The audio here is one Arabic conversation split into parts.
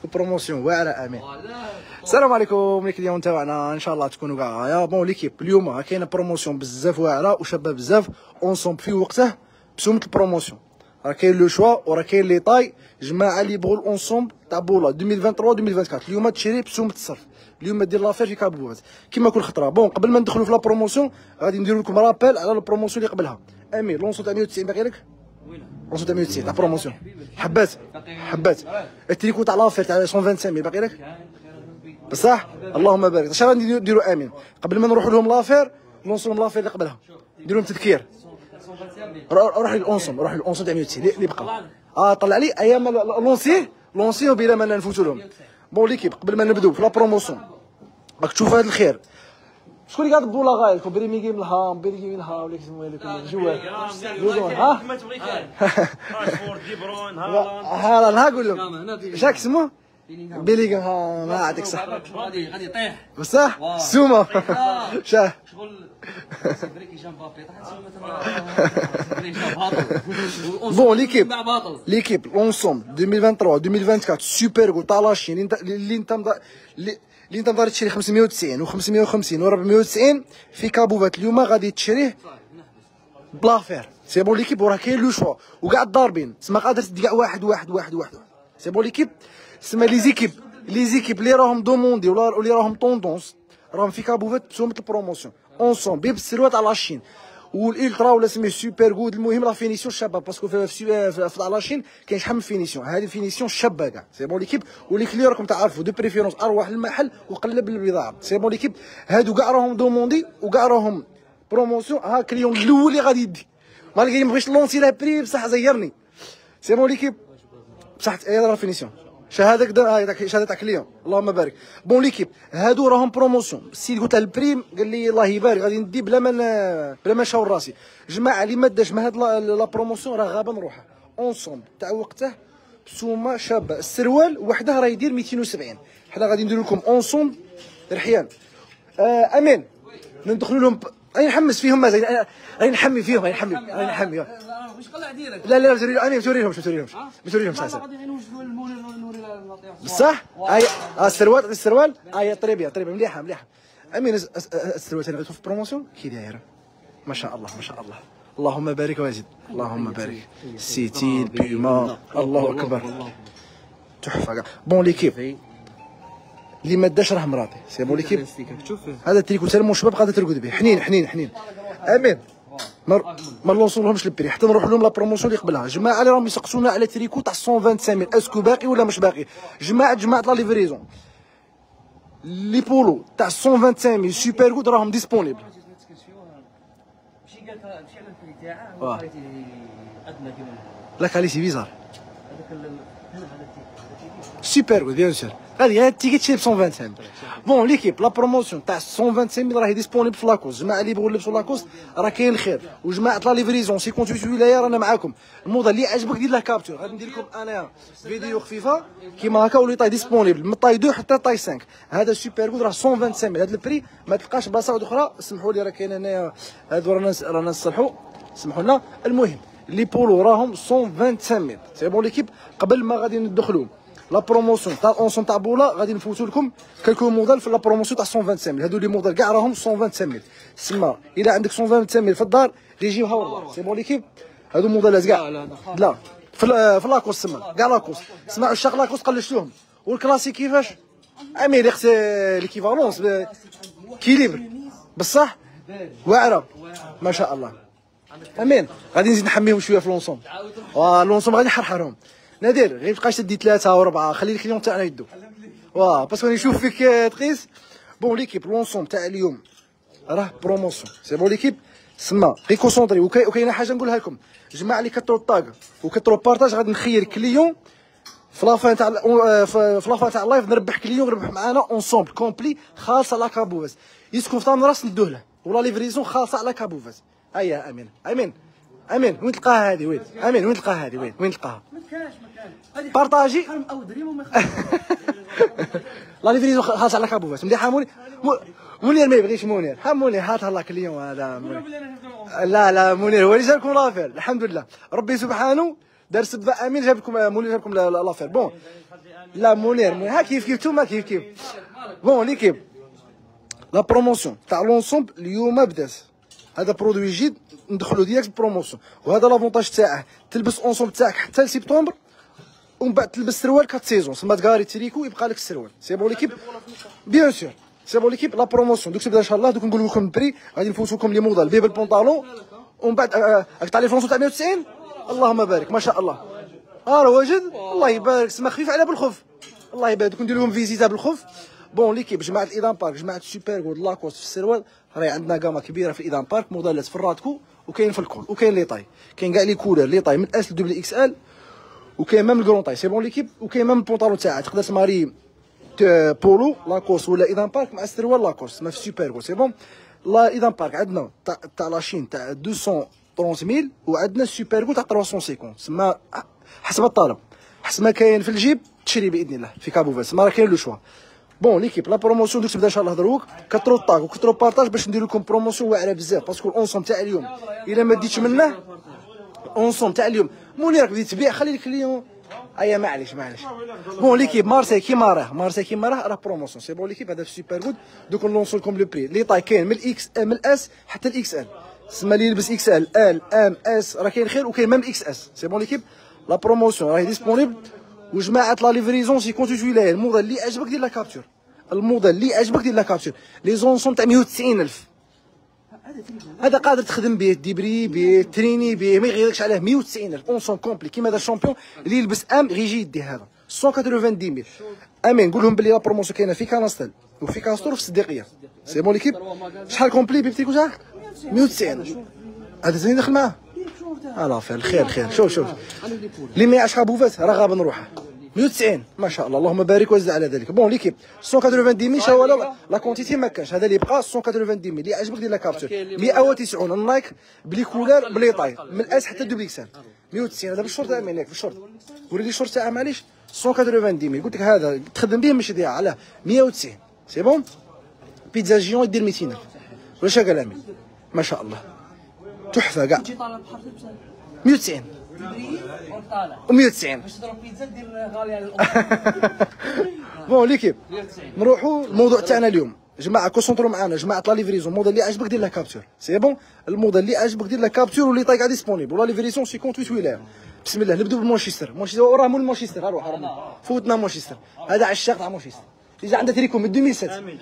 بروموسيون واعره. امين. السلام عليكم لي كليون تاعنا، ان شاء الله تكونوا كاع يا بون ليكيب. اليوم كاينه بروموسيون بزاف واعره وشابه بزاف اونصومب في وقته بسومه البروموسيون. راه كاين لو شوا وراه كاين لي طاي. جماعه اللي يبغوا الاونصومب تاع بولا 2023 2024 اليوم تشري بسومه الصرف. اليوم دير لافير في كابوات كيما كل خطره. بون قبل ما ندخلوا في لا بروموسيون غادي نديروا لكم رابيل على البروموسيون اللي قبلها. امين لونسو تاع 190 باقي لك؟ لونسو تاع 190 تاع بروموسيون حبات التريكو تاع لافير تاع 125 باقي لك بصح. اللهم بارك. اش غادي نديروا امين قبل ما نروحوا لهم لافير لونسو لهم لافير اللي قبلها نديروا لهم تذكير. روح للأونسوم تاع 190 اللي بقى. طلع لي ايام لونسي وبلا ما نفوتوا لهم. بون ليكيب قبل ما نبداو في لا بروموسيون راك تشوف هذا الخير. شكون اللي قاعد بولا غايلكم بريمي جيم لها بريمي لها ولا كيسموها لكم جوال ها كما تبغي خير راشفورد دي بروين هالاند ها قول لهم شاك اسمه بيليغ. ها ما عندك صح غادي يطيح بصح السومه شاه شغل بريكي جام بابي طاح بون ليكيب لونسوم 2023 2024 سوبر جو تاع لاشين اللي انت مدار تشري 590 و550 و490 في كابوفات اليوم غادي تشريه بلافير. سي بون ليكيب وراه كاين لو شوا وكاع الضاربين تسمى قادر تدي كاع واحد. سي بون ليكيب تسمى لي زيكيب اللي راهم دوموندي ولا اللي راهم طوندونس راهم في كابوفات بسومه البروموسيون اونسون بيب السروات على لاشين والالترا ولا سميه سوبر غود. المهم لا فينيسيون شابه باسكو في لاشين كاين شحال من فينيسيون. هذه الفينيسيون شابه كاع. سي بون ليكيب ولي كلي راكم تعرفوا دو بريفيرونس اروح للمحل وقلب البضاعه. سي بون ليكيب هادو كاع راهم دوموندي وكاع راهم بروموسيون. ها كليون الاول اللي غادي يدي مالغري ما بغيتش لونسي لا بري بصح زيرني. سي بون ليكيب بصح لا فينيسيون شهاده تاع كليون اللهم بارك. بون ليكيب هادو راهم بروموسيون. السيد قلت له البريم قال لي الله يبارك غادي ندي بلا ما نشاور راسي. جماعه اللي ما داش مع هاد لا بروموسيون راه غابه نروحها اونصومب تاع وقته بسومه شابه. السروال وحده راه يدير 270. حنا غادي ندير لكم اونصومب رحيان. امين ندخلوا لهم راني نحمس فيهم مازال راني نحمي فيهم راني نحمي واش قلع ديرك لا امين ما توريهمش بصح. السروال طريبيه مليحه امين. السروال تاعنا في بروموسيون كي دايره ما شاء الله اللهم بارك وزيد اللهم بارك. سيتيل بيما الله اكبر تحفه كاع. بون ليكيب اللي ما داش راه مراتي. سي بون ليكيب هذا التريكو سالمون شباب قاعده ترقد به حنين امين. ما نوصلهمش للبري حتى نروح لهم لا بروموسيون اللي قبلها. جماعه اللي راهم يسقسونا على تريكو تاع 125 اسكو باقي ولا مش باقي. جماعه لا ليفريزون لي بولو تاع 125 سوبر غود راهم ديسپونيبل. ماشي قالك ماشي على البري تاعه ادنى كيما لا كاليتي بيزار سوبر غود بيان سور غادي غير التيكيت تشري ب 125. بون ليكيب لا بروموسيون تاع 125 راهي ديسپونيبل في لاكوس. جماعه اللي يبغوا يلبسوا لاكوس راه كاين الخير. وجماعه لا ليفريزون 58 ولايه رانا معاكم. الموضه اللي عجبك دير له كابتور. غادي ندير لكم انا فيديو خفيفه كيما هكا ولي طاي ديسپونيبل من طاي 2 حتى طاي 5. هذا سوبر غود راه 125 هذا البري ما تلقاش بلاصه اخرى. سمحوا لي راه كاين هنايا هادو رانا نصلحوا سمحوا لنا. المهم لي بولو راهم 125. سي بون ليكيب قبل ما غادي ندخلوا لا بروموسيون تاع اونسون تاع بولا غادي نفوتوا لكم كالكو موديل في لا بروموسيون تاع 125. هادو لي موديل كاع راهم 125. تسمى الا عندك 125 في الدار يجيو ها والله. سي بون ليكيب هادو موديلات كاع لا في لاكوس تسمى كاع لاكوس. سمع عشاق لاكوس قلشتوهم. والكلاسيك كيفاش امير يخت ليكيفالونس كيليبر بصح واعره ما شاء الله. امين غادي نزيد نحميهم شويه في لونسوم. لونسوم غادي نحرحرهم. نادر غير تبقاش تدي 3 و4 خلي الكليون تاعنا يدو باسكو نشوف فيك تقيس. بون ليكيب لونسوم تاع اليوم راه بروموسيون. سي بون ليكيب سما غير كونسونطري. وكاينه حاجه نقولها لكم جماعه اللي كثروا الطاق وكثروا بارطاج غادي نخير كليون في لافان تاع اللايف نربح كليون نربح معانا اونسومبل كومبلي خاصه لا كابوفاز يسكن في طام راس ندوه له ولا ليفريزون خاصه على كابوفاز. هيا امين وين تلقاها هذه وين تلقاها وين تلقاها ما كانش بارطاجي لا ليفريزون خاصه على كابوفاز مليحه. منير ما يبغيش منير. منير هات الله كليون هذا لا منير هو اللي جا لكم لافير الحمد لله. ربي سبحانه دار سبه امين جاب لكم مولي جاب لكم لافير. بون لا منير ها كيف كيف نتوما كيف كيف. بون ليكيب لا بروموسيون تاع لونسومبل اليوم بدات. هذا برودوي جديد ندخلو ديالك البروموسيون، وهذا لافونتاج تاعه تلبس اونسومبل تاعك حتى لسبتمبر، ومن بعد تلبس سروال 4 سيزون سما تكاري تريكو يبقى لك السروال. سي بون ليكيب بيان سور سي بون ليكيب. لا بروموسيون دوك تبدا ان شاء الله. دوك نقول لكم البري غادي نفوتو لكم لي موديل بيب البونطالون، ومن بعد راك تاع لي فرونسو تاع 190 اللهم بارك ما شاء الله. راه واجد الله يبارك سما خفيف على بالخف الله يبارك. دوك ندير لهم فيزيتا بالخف. بون ليكيب جماعه الايدان بارك جماعه السوبر غود لاكوست في السروال راهي عندنا كاما كبيره في الايدان بارك، موديلات في الراتكو وكاين في الكول وكاين لي طاي، كاين كاع لي كولور لي طاي من اس لدوبل اكس ال، وكاين ميم الكرون طاي. سي بون ليكيب وكاين ميم البونطالون تاعها تقدر تماري بولو لاكوست ولا ايدان بارك مع السروال لاكوست ما في السوبر غود. سي بون لا ايدان بارك عندنا تاع لاشين تاع 230000 وعندنا السوبر غود تاع 350 سما حسب الطلب، حسب ما كاين في الجيب تشري باذن الله في كابوفال سما راه كاين لو شوا. بون ليكيب لا بروموسيون دوك تبدا ان شاء الله دروك كثروا الطاك وكثروا بارطاج باش ندير لكم بروموسيون واعره بزاف، باسكو الاونسوم تاع اليوم الا ما ديتش منه اونسوم تاع اليوم منير بديت تبيع خلي الكليون ايا معليش. بون ليكيب مارسي كيما راه بروموسيون. سي بون ليكيب هذا في سوبر غود. دوك نلونسو لكم لو بري لي طاي كاين من الاكس من الاس حتى الاكس ال، سما اللي يلبس اكس ال ام اس راه كاين خير، وكاين ميم اكس اس. سي بون ليكيب لا بروموسيون راهي ديسپونيبل، وجماعه لا ليفريزون سي كونتو تويلاي الموديل اللي عجبك دير لا كابتور، الموديل اللي عجبك دير لا كابتور. لي زونسون تاع 190000 هذا قادر تخدم به ديبري به تريني به ما يغيركش عليه. 190000 اونسون كومبلي كيما هذا الشامبيون اللي يلبس ام غيجي يدي هذا 190000. امين نقول لهم بلي لا بروموسيون كاينه في كانستال وفي كاستور وفي الصديقيه. سي بون ليكيب شحال كومبلي بيبتيك وشحال 190 هذا زين دخل معاه على خير خير. شوف اللي ما يعرفش بوفات راه غاب نروحه 190 ما شاء الله اللهم بارك وزد على ذلك. بون ليكيب 190000 شا ولا لا كونتيتي ما كانش، هذا اللي بقى 190000 اللي عجبك دير لا كابتور 190 النايك بلي كولار بلي طاي من الاس حتى دوبل اكسل 190. هذا بالشورت امين ياك بالشورت وريني الشورت تاعها معليش 190000 قلت لك هذا تخدم به مش يضيع على 190. سي بون بيتزا جيون يدير 200000 واش قال امين ما شاء الله تحفه كاع 190 و190 باش تضرب بيتزا دير غاليه على بون ليكيب نروحوا الموضوع تاعنا اليوم. جماعه كونسونطرو معانا جماعه لا ليفريزون الموديل اللي عجبك دير لا كابتور. سي بون الموديل اللي عجبك دير لا كابتور واللي طايق ديسپونيبل ولا ليفريزون 58 ولايه. بسم الله نبداو بمانشستر. وراه مول مانشستر روح فوتنا مانشستر هذا عشاق تاع مانشستر اللي عنده تريكو من 2007 امين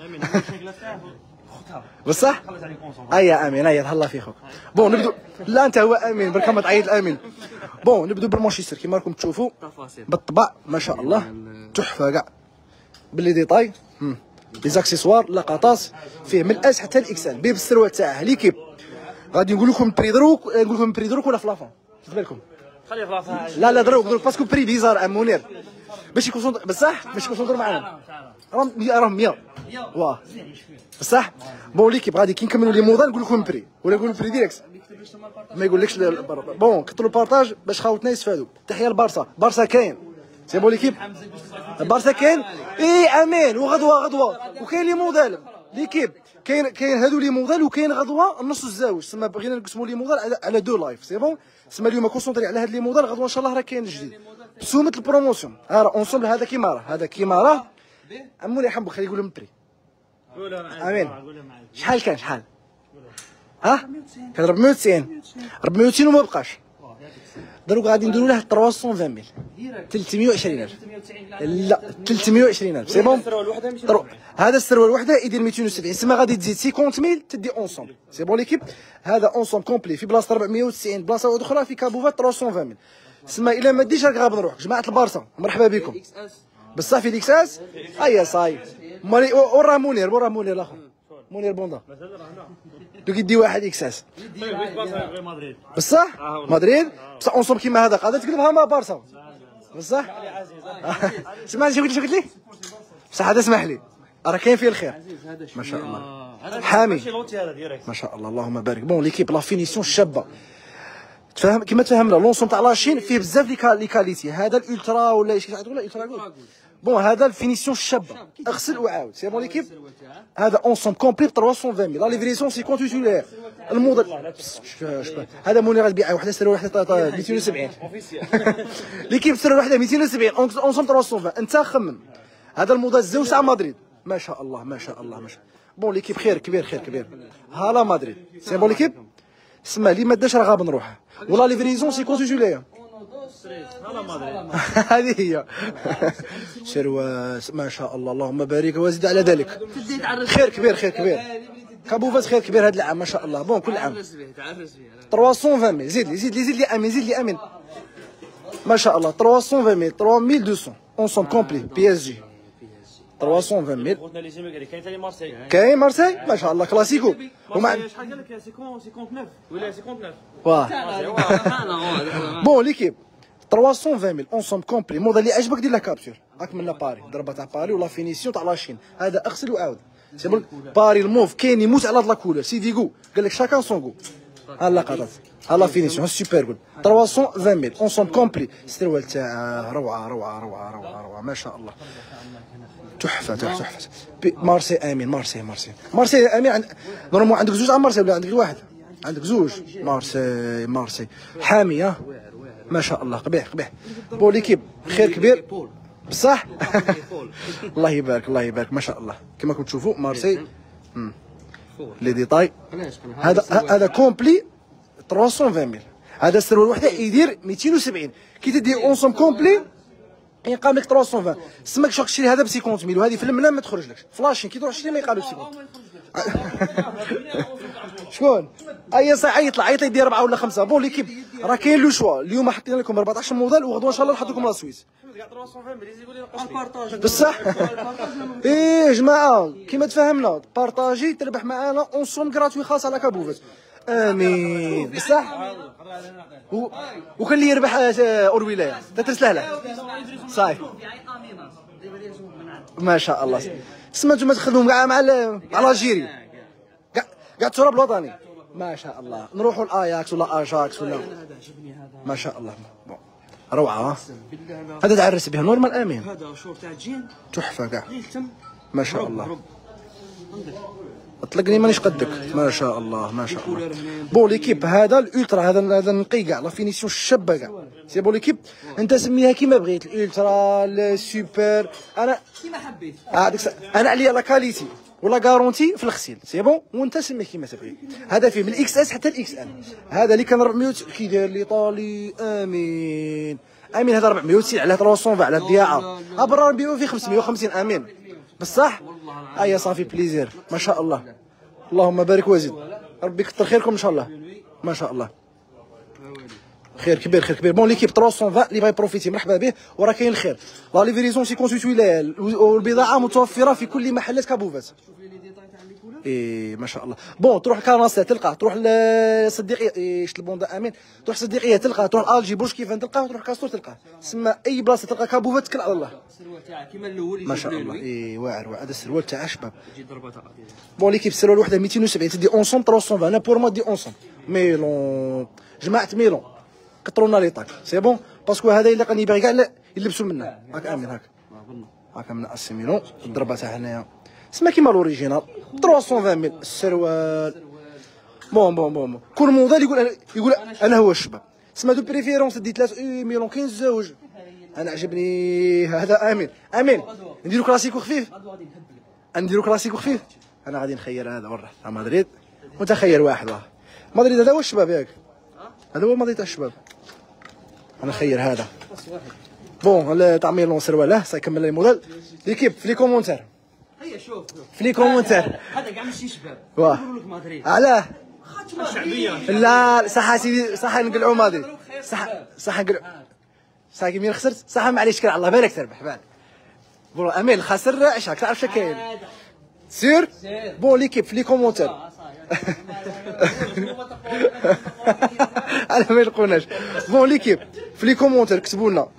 بصح ايا امين ايا تهلا في خوك. بون نبدو لا انت هو امين برك ما تعيط الامين. بون نبدو بالمانشستر كيما راكم تشوفوا بالطبع ما شاء الله تحفه كاع باللي ديطاي لي زاكسيسوار لقطات فيه من الاس حتى الاكسل بيه بالسروال تاعه ليكيب. غادي نقول لكم بري دروك نقول لكم بري دروك ولا في لافون خذ بالكم خليه في لافون لا دروك باسكو بري بيزار ام منير باش يكون بصح باش يكون معنا راهم 100 واه بصح. بون ليكيب غادي كي نكملوا لي موديل نقول لكم بري ولا نقول بري ديريكت ما يقولكش بون كثروا البارطاج باش خاوتنا يستفادوا. تحيه لبارسا بارسا كاين. سي بون ليكيب بارسا كاين اي امين وغدوه وكاين لي موديل ليكيب كاين هادو لي موديل وكاين غدوه النص الزاوج سما بغينا نقسموا لي موديل على دو لايف. سي بون سما اليوم كونسونطري على هاد لي موديل غدوه ان شاء الله راه كاين جديد بسومه البروموسيون. راه اونسومبل هذا كيما راه عمو لي حمبو خلي يقول لهم بري امين شحال كان شحال ها كان 490 وما بقاش دروك غادي نديروا له 320000 320000 لا 320000 سي بون هذا السروال وحده يدير 270 سما غادي تزيد 50000 تدي اونسومبل. سي بون ليكيب هذا اونسومبل كومبلي في بلاصه 490 بلاصه واحده اخرى في كابوفا 320000 سما الا ما ديش راك غاب نروح. جماعه البارسا مرحبا بكم بصح في ليكساس ايا صاي مالي وراه منير الاخر منير بوندا دوك يدي واحد اكساس بصح مدريد بصح اونصوم كيما هذا قادر تقلبها مع بارسا بصح. سمعني شو قلت لي بصح هذا اسمح لي راه كاين فيه الخير ما شاء الله حامي ما شاء الله اللهم بارك. بون ليكيب لا فينيسيون شابه تفهم كيما تفهمنا لونسوم تاع لاشين فيه بزاف لي كاليتي. هذا الالترا ولا ايش تقول الالترا بون هذا الفينيسيون الشابه، اغسل وعاود. سي بون ليكيب، هذا اونسوم كومبلي ب 320 لا ليفريزون سي كونتيتولير. الموديل هذا موني غادي يبيع واحده سير واحده 270 ليكيب سير واحده 270 اونسوم 320. انت خمم هذا الموديل زوج تاع مدريد، ما شاء الله ما شاء الله ما شاء الله. بون ليكيب خير كبير خير كبير. هالا مدريد سي بون ليكيب. سما لي ما داش راه غاب نروح ولا ليفريزون سي كونتيتولير. هذه هي شرواس ما شاء الله اللهم بارك وزد على ذلك. خير كبير خير كبير. كابوفاس خير كبير هذا العام ما شاء الله. بون كل عام 320 زيد لي زيد لي زيد لي امين زيد لي امين ما شاء الله. 320 3200 اونسوم كومبلي بي اس جي 320 كاين مارسي ما شاء الله كلاسيكو. ومع شحال قال لك 59 ولا 59 واه بون ليكيب 320 اونسوم كومبلي. موديل اللي عجبك دير له كابتور راك من باري ضربه تاع باري ولا فينيسيون تاع لاشين. هذا اغسل وعاود. سي بون باري الموف كاين يموت على هاد لاكولور سيدي كو قال لك شاكان سون كو. ها لقطات ها لا فينيسيون سوبر جول 320 اونسوم كومبلي. ستروال تاع روعه روعه روعه روعه روعه ما شاء الله تحفه تحفه تحفه. مارسي امين مارسي مارسي مارسي امين. نورمال عندك زوج على مارسي ولا عندك واحد؟ عندك زوج مارسي مارسي حامي ها ما شاء الله قبيح قبيح. بون ليكيب خير كبير بصح الله يبارك الله يبارك ما شاء الله. كما راكم تشوفوا مارسي لي ديتاي. هذا كومبلي 320 هذا السروال وحده يدير 270 كي تدير اونسوم كومبلي يقام لك 320. سماك شوك تشري هذا ب 50000 وهذه في المنام ما تخرجلكش. فلاشين كي تروح تشري ما يقالوش 50. شكون؟ اي صح يطلع عيط يدير 4 ولا 5. بون ليكيب راه كاين لو شوا. اليوم حطينا لكم 14 موديل وغدوه ان شاء الله نحط لكم لا سويس بصح. ايه جماعه كيما تفاهمنا بارطاجي تربح معانا اونسوم غراتوي خاص على كابوفات. امين بصح. وكان اللي يربح اوربيلايا تترسله له صاي ما شاء الله. سمعتوا ما تخدموا كاع مع الجيري كاع التراب الوطني ما شاء الله. نروحوا الاياكس ولا اجاكس ولا ما شاء الله. روعه هذا تعرس به نورمال امين. هذا شور تاع جين تحفه كاع ما شاء الله. اطلقني مانيش قدك ما شاء الله ما شاء الله. بون ليكيب هذا الالترا هذا نقي كاع لا فينيسيون الشابه كاع. سي بون ليكيب انت سميها كيما بغيت الالترا السوبر انا كيما حبيت. انا عليا لا كاليتي ولا غارونتي في الغسيل سي بون وانت سميه كيما تبغي. هذا فيه من الاكس اس حتى الاكس ال. هذا اللي كان 400 كي داير ليطالي امين امين. هذا 490 على 320 على الضياعه برا نبيعو فيه 550 امين بصح. ايا صافي بليزير ما شاء الله اللهم بارك وزد. ربي يكثر خيركم ان شاء الله ما شاء الله. خير كبير خير كبير. بون ليكيب 320 اللي بغى يبروفيتي مرحبا به وراه كاين الخير. لا ليفريزون سي كونسيتوي والبضاعه متوفره في كل محلات كابوفات. ايه ما شاء الله. بون تروح كرناصه تلقاه، تروح لصديقيه شت البوندا امين، تروح صديقيه تلقاه، تروح الجي بوش كيفان تلقاه، تروح كاستور تلقاه. تسمى اي بلاصه تلقى كابوفات تكل على الله. السروال تاعها كيما الاول ما شاء الله. اي واعر واعر. هذا السروال تاع شباب يجي ضربه تاع بون ليكيب السروال وحده 270 تدي اونسوم 320. انا بور ما دي اونسوم ميلون جماعه ميلون كثرونا لي طاك سي بون باسكو هذا الا كان يبغي كاع يلبسوا منا هاك امين هاك هاك من اسي ميلون. الضربه تاع هنايا سما كيما الاوريجينال 320 السروال. بون بون بون كل موديل يقول انا هو الشباب. سما دو بريفيرونس دي 3 ميلون كاين زوج. انا عجبني هذا امين امين. نديرو كلاسيكو خفيف نديرو كلاسيكو خفيف. انا غادي نخير هذا وراه تاع مدريد وانت خير واحد. مدريد هذا هو الشباب ياك هذا هو مدريد تاع الشباب. انا خير هذا بون تاع ميلون سروال سيكمل لي موديل. ليكيب في لي كومونتير هيا شوف في لي كومونتير هذا كاع ماشي شباب يقولوا لك مدريد. علاه الشعبيه لا صح سيدي صح نقلعوا مدريد صح نقلعوا صح كيما خسرت صح معليش كان الله بالك تربح بالك. بون امين خاسر عشاك تعرف شكاين سير. بون ليكيب في لي كومونتير انا ما يلقوناش. بون ليكيب في لي كومونتير كتبوا لنا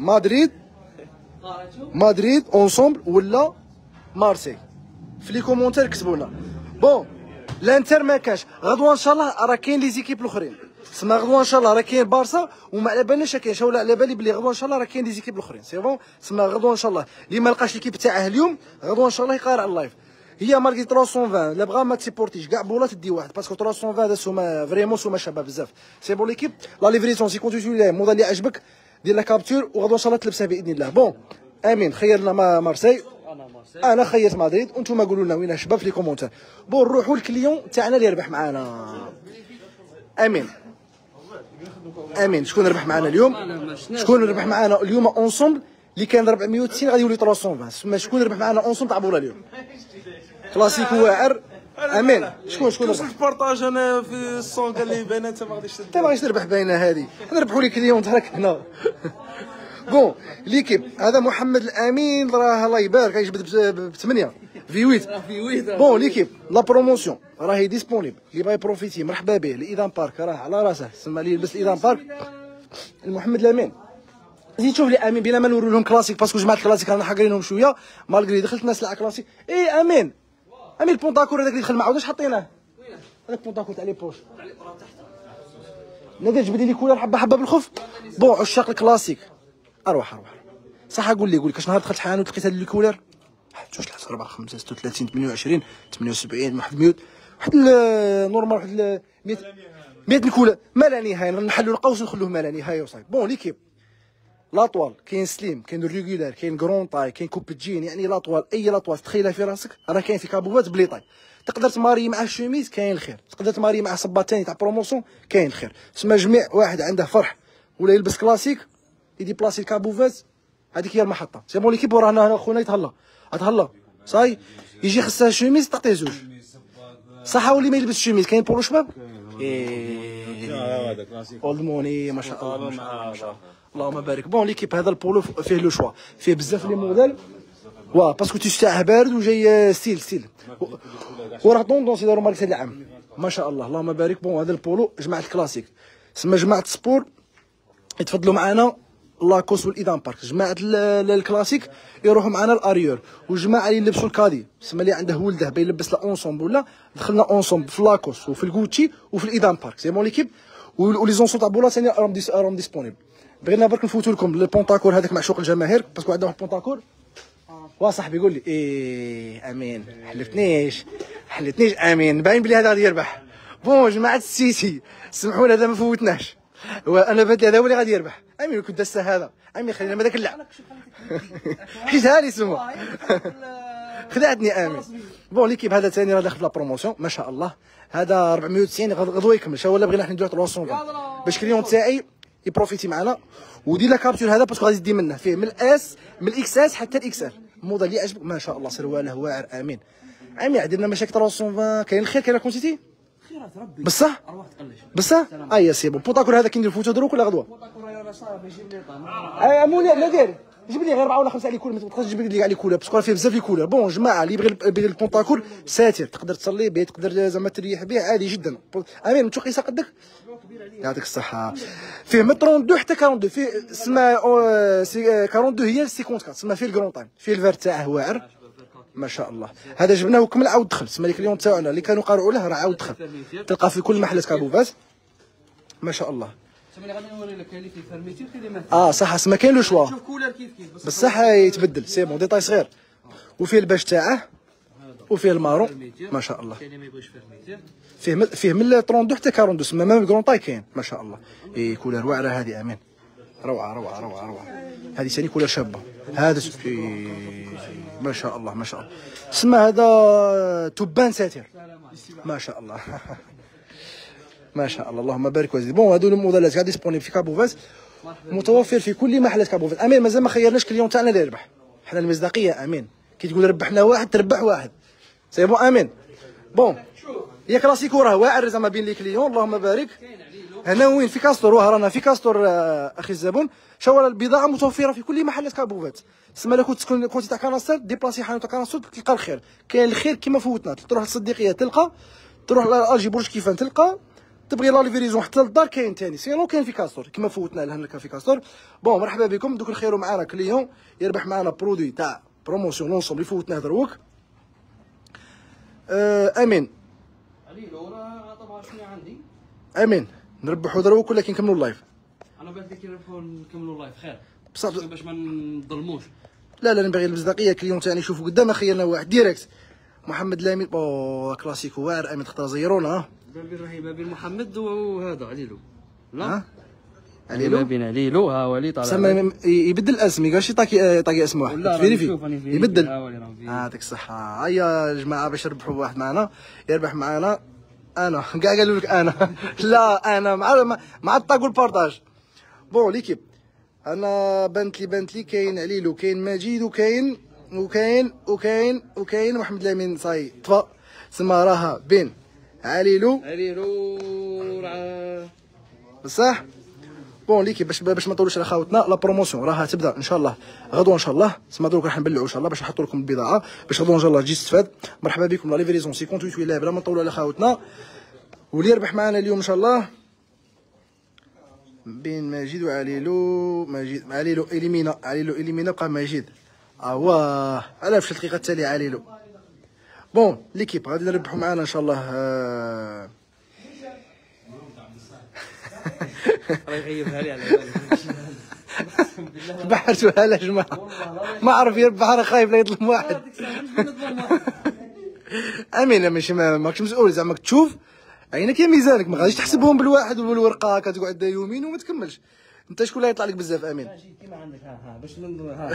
مدريد اونسومبل ولا مارسي. في لي كومونتير كتبوا لنا. بون الانتر ما كانش غدوه ان شاء الله راه كاين لي زيكيب الاخرين سما غدوه ان شاء الله راه كاين بارسا وما على بالناش كاين شاو على بالي بلي غدوه ان شاء الله راه كاين دي زيكيب الاخرين سي بون. سما غدوه ان شاء الله اللي ما لقاش ليكيب تاعه اليوم غدوه ان شاء الله يقارع اللايف. هي ماركي 320 لا بغا ما تسيبورتيش كاع بولا تدي واحد باسكو 320 هذا سوما فريمون سوما شباب بزاف سي بون ليكيب لا ليفريسون سي كونتينيو الموضه اللي عجبك دير لا كابتور وغدوه ان شاء الله تلبسها باذن الله. بون امين خيرنا مارسي انا خيرت مدريد وانتم قولوا لنا وين شباب في لي كومونتير. بون نروحوا للكليون تاعنا اللي يربح معانا. امين امين شكون ربح معنا اليوم؟ شكون ربح معنا اليوم اونسومبل اللي كان 490 غادي يولي 320 شكون ربح معنا اونسومبل تاع بولا اليوم؟ كلاسيك واعر. امين شكون ربح؟ نبارطاج انا في الصون قال لي باينه انت ما غاديش تربح. انت ما غاديش تربح باينه هذه نربحوا لي كليون تاعك هنا. بون ليكيب هذا محمد الامين راه الله يبارك يجبد ب 8 في 8. بون ليكيب لا بروموسيون راهي ديسپونيبل اللي بغا يبروفيتي مرحبا به. الاذان بارك راه على راسه تسمى لي يلبس الاذان بارك. المحمد الامين زيد شوف لي امين بينا ما نوري لهم كلاسيك باسكو جماعه الكلاسيك رانا حاقرينهم شويه مالغري دخلت ناس سلعه كلاسيك. اي امين البونطاكور هذاك اللي دخل ما عاودش حطيناه هذاك البونطاكور تاع لي بوش نادر جبد لي كولر حبه بالخف. بون عشاق الكلاسيك اروح صح اقول لك كاش نهار دخلت الحانوت لقيت هاد الكولر 2 3 4 5 36 28 78 واحد 100 واحد نورمال واحد 100 الكولر ما لا نهايه نحلوا القوس نخلوه ما لا نهايه وصايب. بون ليكيب لاطوال كاين سليم كاين الريغولار كاين كرون طاي كاين كوب جين يعني لاطوال اي لاطوال تخيلها في راسك راه كاين في كابوات بلي طاي تقدر تماري مع الشوميز كاين الخير تقدر تماري مع صباط ثاني تاع بروموسيون كاين الخير. تسمى جميع واحد عنده فرح ولا يلبس كلاسيك يدي بلاصي الكابوفاز هذيك هي المحطه سي بون ليكيب ورانا هنا خونا يتهلا صاي يجي خصها شوميز تعطيه زوج صح واللي ما يلبس شوميز كاين بولو شباب هذا كلاسيك اولد موني ما شاء الله اللهم بارك. بون ليكيب هذا البولو فيه لو شوا فيه بزاف لي موديل باسكو تيشو تاعه بارد وجاي ستيل وراه طوندونس يداروا ماركه هذا العام ما شاء الله اللهم بارك. بون هذا البولو جماعه الكلاسيك سما جماعه السبور يتفضلوا معنا لاكوس والاذان بارك. جماعه الكلاسيك يروحوا معنا الاريور وجماعه اللي يلبسوا الكادي سما اللي عنده ولده بيلبس لا اونسومبل ولا دخلنا اونسومبل في لاكوس وفي الكوتشي وفي الاذان بارك سي بون ليكيب ولي زونسون تاع بولا ثاني راهم ديسپونيبل. بغينا برك نفوتوا لكم البونطاكور هذاك معشوق الجماهير باسكو عندنا واحد البونطاكور صاحبي يقول لي امين حلفتنيش امين باين بلي هذا غادي يربح. بون جماعه السيتي سمحوا هذا ما فوتناش وانا بات هذا هو اللي غادي يربح. امين كنت دسه هذا امين خلينا ما داك اللعب حيتها لي سما خدعتني امين. بون ليكيب هذا ثاني راه داخل في لا بروموسيون ما شاء الله هذا 490 غدوه يكمل شا ولا بغينا حنا نديرو 320 باش كليون تاعي يبروفيتي معنا ودير لا كابتور هذا باسكو غادي تدي منه فيه من الاس من الاكس اس حتى الاكس ال الموضه اللي عجبك ما شاء الله سرواله واعر. امين عندنا مشاكل 320 كاين الخير كاين لا كونتيتي خيرات ربي بصح ارواح تقلش بصح ايا سي بون بونطاكور هذا كي ندير فوتو دروك ولا غدوه بونطاكور راه صافي يجيب لي طعم اموني لا دير جيب لي غير 4 ولا 5 على كولر ما تبقاش تجيب لي على كولر باسكو فيه بزاف لي كولر. بون جماعه اللي يبغي البونطاكور ساتر تقدر تصلي به تقدر زعما تريح به عادي جدا. امين انت قيسه قدك يعطيك الصحه فيه من 32 حتى 42 فيه سما 42 هي 54 سما فيه الكرون طايم فيه الفير تاعه واعر ما شاء الله. هذا جبناه وكمل عاود دخل سما ليك اليوم تاعنا اللي كانوا قارعوا له راه عاود دخل تلقى في كل محلات كابوفاز ما شاء الله. سمعني غادي نوري لك اللي فيه فرميتي وكاين اللي ما صح سما كاين لو شوا شوف كولر كيف بصح يتبدل سي بون ديتاي صغير وفيه الباج تاعه وفيه المارون ما شاء الله. كاين اللي ما يبغيش فرميتي فيه من 32 حتى 42 سما ميم كرون طاي كاين ما شاء الله. كولر واعره هذه امين روعه هذه ثاني كولر شابه هذا ما شاء الله ما شاء الله. سما هذا تبان ساتر ما شاء الله ما شاء الله اللهم بارك وزيد. بون هذو الموديلات قاعد ديسپونيبل في كابوفاز متوفر في كل محلات كابوفاز. امين مازال ما خيرناش كليون تاعنا اللي يربح حنا المصداقيه امين كي تقول ربحنا واحد تربح واحد سي بون امين. بون هي كلاسيكو راه واعر زعما بين لي كليون اللهم بارك. هنا وين في كاستور رانا في كاستور اخي الزبون شاور البضاعه متوفره في كل محلات كابوفات سما لا كنت تسكن كنت تاع كناصر ديبلاسي حانوت تاع كناصر تلقى الخير كاين الخير كيما فوتنا تروح للصديقيه تلقى تروح لالجي برج كيفان تلقى تبغي لا ليفريزون حتى للدار كاين ثاني سينو كاين في كاستور كيما فوتنا لهنا كان في كاستور. بون مرحبا بكم دوك الخيروا معنا كليون يربح معنا برودوي تاع بروموسيون لونسومبل اللي فوتناه دروك. امين علي لو راه طبعا شنو عندي امين نربحوا دروك ولا كنكملوا اللايف؟ انا بان لي كي نكملوا اللايف خير بصح باش ما نظلموش. لا نبغي المصداقيه، كليون تاعي نشوفوا قدام خيرنا واحد ديريكت. محمد لامين كلاسيكو واعر، امين تختار زيرونا. بابين راهي بابين محمد وهذا عليلو. لا عليلو بابين عليلو ها ولي طالع سما يبدل الاسم، ما قالش طاقي اسم واحد فيريفي يبدل. يعطيك الصحه. هيا جماعه باش نربحوا واحد معنا يربح معنا. انا كاع قالوا لك انا لا انا مع الطاق والبارطاج. بون ليكيب انا بانت لي كاين عليلو، كاين مجيد، وكاين محمد لامين صاي طفى. تسمى راها بين عليلو بصح. بون ليكي باش ما نطولوش على خاوتنا، لا بروموسيون راها تبدا ان شاء الله غدوه ان شاء الله. تسمى دروك راح نبلعوا ان شاء الله باش نحطوا لكم البضاعه باش غدوه ان شاء الله تجي تستفاد. مرحبا بكم لا ليفريزون 58 ولا بلا ما نطولوا على خاوتنا. واللي يربح معنا اليوم ان شاء الله بين مجيد وعليلو. مجيد عليلو اليمينا بقى مجيد. واه على في الدقيقه التاليه عليلو. بون ليكيب غادي نربحوا معنا ان شاء الله. راه يغيبها لي على بالي. بحرتوها لا جماعه ما عرف يربح، راه خايف لا يظلم واحد. امين ماشي ماكش مسؤول زعما تشوف عينك يا ميزانك، ما غاديش تحسبهم بالواحد والورقه كتقعد يومين وما تكملش. انت شكون اللي يطلع لك بزاف؟ امين مجيد كيما عندك ها باش ننظر ها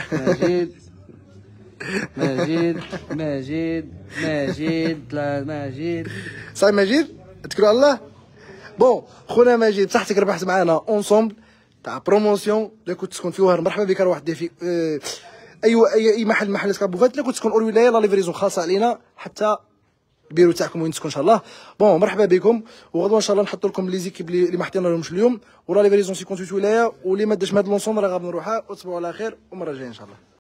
مجيد لا مجيد صاي مجيد اتكلوا على الله. بون خونا مجيد بصحتك ربحت معنا اونسومبل تاع بروموسيون. لا كنت تسكن في وهر مرحبا بك، راه واحد ديفي اي محل سكابوفات. لا كنت تسكن الولايه لا ليفريزون خاصه علينا حتى البيرو تاعكم وين تسكن ان شاء الله. بون مرحبا بكم، وغدوه ان شاء الله نحط لكم لي زيكيب اللي ما حطينا لهمش اليوم، ولا ليفريزون 58 ولايه، واللي ما داش من هاد لونسون راه غادي نروحها. وتصبحوا على خير ومره جايه ان شاء الله.